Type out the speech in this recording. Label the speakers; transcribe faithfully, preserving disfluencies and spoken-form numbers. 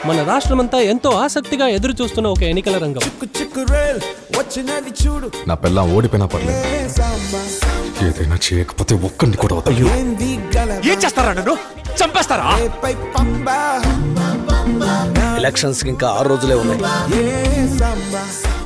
Speaker 1: మన రాష్ట్రమంతా ఎంతో ఆసక్తిగా ఎదురు చూస్తున్న ఒక ఎన్నికల రంగం.
Speaker 2: నా పిల్లం ఓడిపోయినా పర్లేదు, ఏదైనా చేయకపోతే ఒక్కడిని కూడా వదలరు.
Speaker 3: ఏం చేస్తారా? నన్ను చంపేస్తారా?
Speaker 4: ఎలక్షన్స్ కి ఇంకా ఆరు రోజులే ఉన్నాయి.